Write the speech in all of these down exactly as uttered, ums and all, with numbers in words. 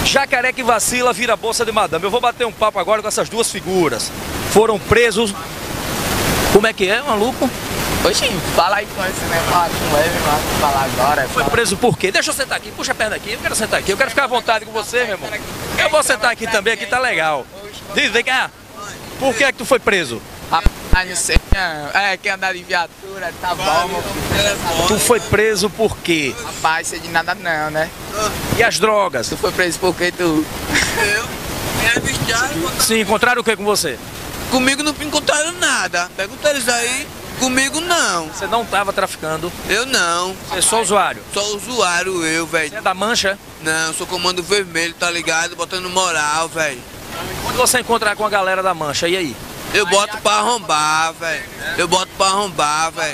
Jacaré que vacila vira bolsa de madame. Eu vou bater um papo agora com essas duas figuras. Foram presos... Como é que é, maluco? Oxi, fala aí com esse negócio, fala com leve, mano, falar agora. Foi fala... preso por quê? Deixa eu sentar aqui, puxa a perna aqui, eu quero sentar aqui, eu quero ficar à vontade com você, meu irmão. Eu vou sentar aqui também, aqui tá legal. Diz, vem cá, por que é que tu foi preso? Rapaz, não sei, não. É, quer andar de viatura, tá bom, meu filho. Tu foi preso por quê? Rapaz, sei de nada não, né? E as drogas? Tu foi preso por quê, tu? Eu? É vestiário. Sim, encontraram o que com você? Comigo não encontraram nada. Pergunta eles aí. Comigo não. Você não estava traficando? Eu não. Você é só usuário? Só usuário eu, velho. Você é da mancha? Não, sou comando vermelho, tá ligado? Botando moral, velho. Quando você encontrar com a galera da mancha, e aí? Eu boto pra arrombar, velho. Eu boto pra arrombar, velho.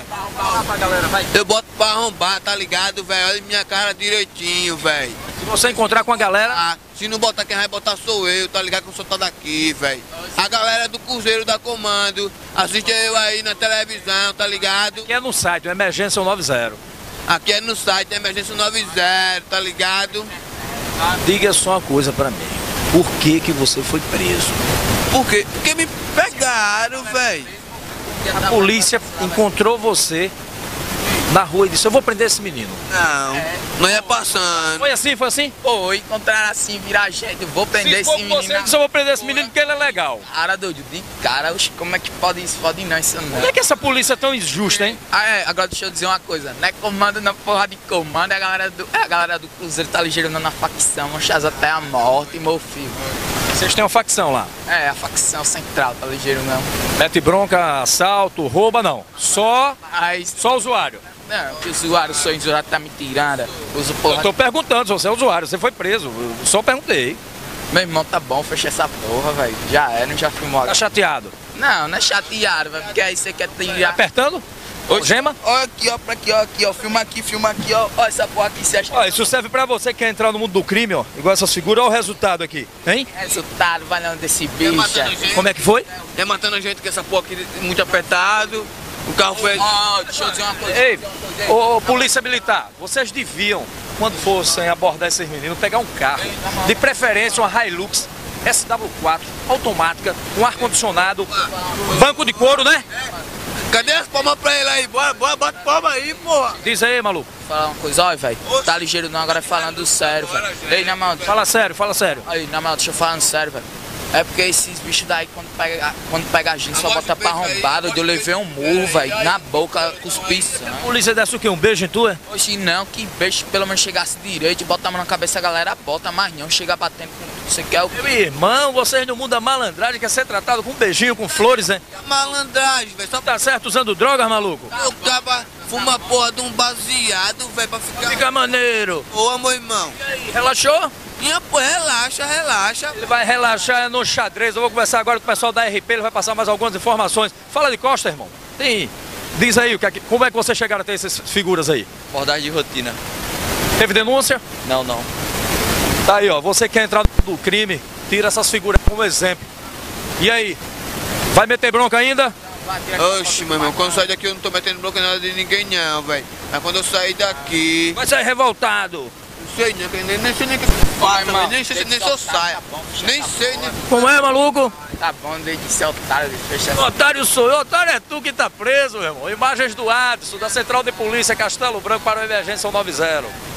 Eu boto pra arrombar, tá ligado, velho? Olha minha cara direitinho, velho. Se você encontrar com a galera... Ah, se não botar, quem vai botar sou eu, tá ligado? Que eu sou tá daqui, velho. A galera do Cruzeiro da Comando assiste eu aí na televisão, tá ligado? Que é no site, o Emergência noventa. Aqui é no site Emergência noventa, tá ligado? Diga só uma coisa pra mim. Por que que você foi preso? Por quê? Porque me pegaram, velho. A polícia encontrou você na rua e disse, eu vou prender esse menino. Não, não ia passando. Foi assim, foi assim? Pô, encontraram assim, virar gente, eu vou prender esse menino. Você disse, eu vou prender esse menino porque ele é legal. Cara, doido, de cara, oxe, como é que pode isso? Pode não, isso não. Como é que essa polícia é tão injusta, hein? Ah, é, agora deixa eu dizer uma coisa, não é comando na porra de comando, é a galera do, é a galera do Cruzeiro tá ligeiro na facção, manchas até a morte, meu filho. Vocês têm uma facção lá? É, a facção central, tá ligeiro não. Mete bronca, assalto, rouba, não. Só, Mas, só usuário. não, que o usuário, o seu usuário tá me tirando, uso porra. Eu tô perguntando se você é usuário, você foi preso. Eu só perguntei. Meu irmão, tá bom, fecha essa porra, velho. Já é, não já filmou Tá agora. chateado? Não, não é chateado, velho, porque aí você quer Tá tirar. apertando? Ô, Gema? Olha aqui, ó, pra aqui, ó, aqui, ó, filma aqui, filma aqui, ó. Ó, essa porra aqui, você acha Ó, isso serve pra você que quer entrar no mundo do crime, ó. Igual essas figuras, olha o resultado aqui, hein? resultado, vai não desse Tá bicho. matando a gente. Como é que foi? É matando a gente com essa porra aqui muito apertado. O carro foi... Ó, deixa eu dizer uma coisa. Ei, ô, ô, polícia militar, vocês deviam, quando fossem abordar esses meninos, pegar um carro, de preferência uma Hilux S W quatro, automática, com ar-condicionado, banco de couro, né? Cadê as palmas pra ele aí? Bora, bora, bota palma aí, porra. Diz aí, maluco. Vou falar uma coisa, ó, velho. Tá ligeiro não, agora falando sério, velho. Ei, na mão, Fala sério, fala sério. aí, na mão, deixa eu falando sério, velho. É porque esses bichos daí, quando pega, quando pega a gente, só bota pra arrombado. Eu levei um murro, velho, na boca, cuspição. A polícia desse o quê? Um beijo em tu, é? Hoje não, que beijo, pelo menos chegasse direito e botar a mão na cabeça, a galera bota, mas não, chega batendo com tudo. Você quer o Meu irmão, vocês no mundo da malandragem quer ser tratado com um beijinho, com flores, hein? Malandragem, velho. Só Tá certo usando drogas, maluco? o cara fuma porra de um baseado, velho, pra ficar... Fica maneiro. Ô, meu irmão. Relaxou? Minha porra, relaxa, relaxa. Ele vai relaxar no xadrez. Eu vou conversar agora com o pessoal da R P, ele vai passar mais algumas informações. Fala de Costa, irmão. Tem. Diz aí, o que é que- como é que vocês chegaram a ter essas figuras aí? abordagem de rotina. Teve denúncia? Não, não. Tá aí, ó. Você quer entrar no crime, tira essas figuras como exemplo. E aí? Vai meter bronca ainda? Oxe, meu irmão, quando eu sair daqui eu não tô metendo bronca em nada de ninguém não, velho. Mas quando eu sair daqui... Vai sair revoltado. Não sei, nem, nem, nem sei nem o que Vai, faço, irmão. nem sei nem se Deixa eu eu soltar, saia. tá bom, Nem sei, nem... Como é, maluco? Tá bom, desde ser otário, fecha essa. Otário sou eu, otário é tu que tá preso, meu irmão. Imagens do Adson, da Central de Polícia Castelo Branco para o Emergência noventa.